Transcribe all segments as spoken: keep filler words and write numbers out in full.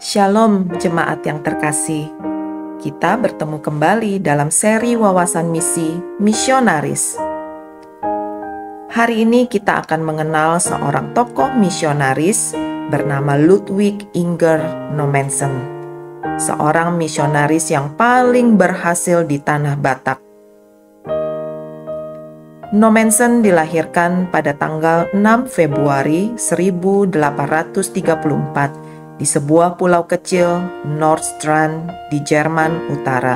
Shalom jemaat yang terkasih. Kita bertemu kembali dalam seri wawasan misi misionaris. Hari ini kita akan mengenal seorang tokoh misionaris bernama Ludwig Inger Nommensen, seorang misionaris yang paling berhasil di tanah Batak. Nommensen dilahirkan pada tanggal enam Februari seribu delapan ratus tiga puluh empat di sebuah pulau kecil Nordstrand di Jerman Utara.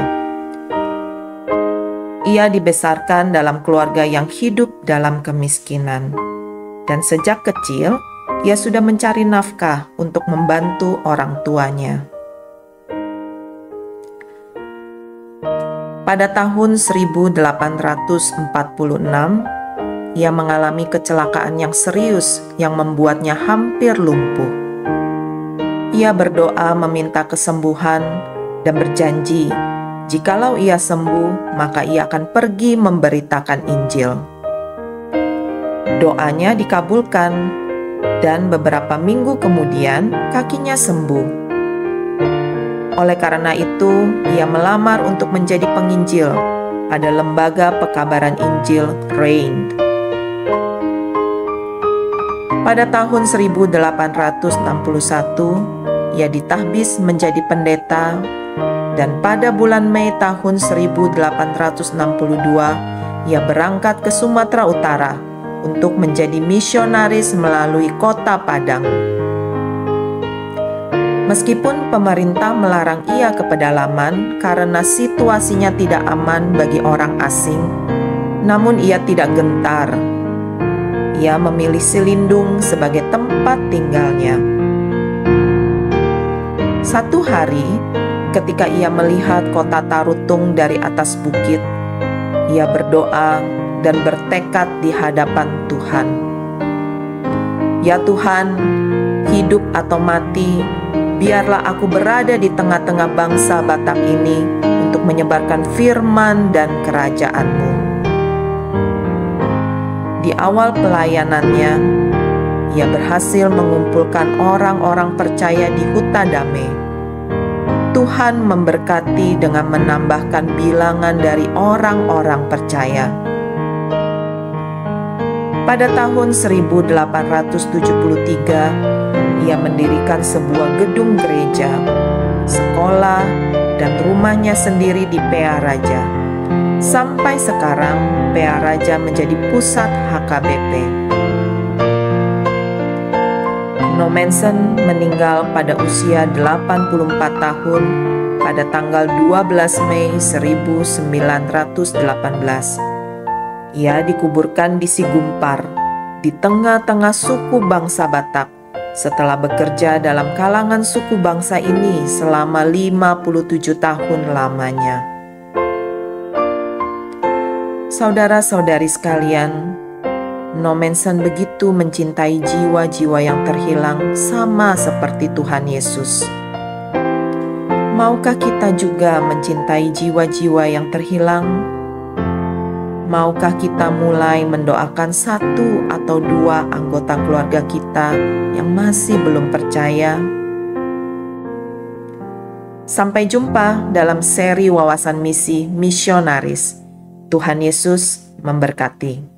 Ia dibesarkan dalam keluarga yang hidup dalam kemiskinan, dan sejak kecil ia sudah mencari nafkah untuk membantu orang tuanya. Pada tahun seribu delapan ratus empat puluh enam, ia mengalami kecelakaan yang serius yang membuatnya hampir lumpuh. Ia berdoa meminta kesembuhan dan berjanji, jikalau ia sembuh, maka ia akan pergi memberitakan Injil. Doanya dikabulkan, dan beberapa minggu kemudian kakinya sembuh. Oleh karena itu, ia melamar untuk menjadi penginjil pada lembaga pekabaran Injil Reind. Pada tahun seribu delapan ratus enam puluh satu, ia ditahbis menjadi pendeta, dan pada bulan Mei tahun seribu delapan ratus enam puluh dua, ia berangkat ke Sumatera Utara untuk menjadi misionaris melalui kota Padang. Meskipun pemerintah melarang ia ke pedalaman karena situasinya tidak aman bagi orang asing, namun ia tidak gentar. Ia memilih Silindung sebagai tempat tinggalnya. Satu hari, ketika ia melihat kota Tarutung dari atas bukit, ia berdoa dan bertekad di hadapan Tuhan. Ya Tuhan, hidup atau mati, biarlah aku berada di tengah-tengah bangsa Batak ini untuk menyebarkan firman dan kerajaan-Mu. Di awal pelayanannya, ia berhasil mengumpulkan orang-orang percaya di Huta Damai. Tuhan memberkati dengan menambahkan bilangan dari orang-orang percaya. Pada tahun seribu delapan ratus tujuh puluh tiga, ia mendirikan sebuah gedung gereja, sekolah, dan rumahnya sendiri di Pea Raja. Sampai sekarang, Pea Raja menjadi pusat H K B P. Nommensen meninggal pada usia delapan puluh empat tahun pada tanggal dua belas Mei seribu sembilan ratus delapan belas. Ia dikuburkan di Sigumpar, di tengah-tengah suku bangsa Batak, setelah bekerja dalam kalangan suku bangsa ini selama lima puluh tujuh tahun lamanya. Saudara-saudari sekalian, Nommensen begitu mencintai jiwa-jiwa yang terhilang sama seperti Tuhan Yesus. Maukah kita juga mencintai jiwa-jiwa yang terhilang? Maukah kita mulai mendoakan satu atau dua anggota keluarga kita yang masih belum percaya? Sampai jumpa dalam seri wawasan misi misionaris. Tuhan Yesus memberkati.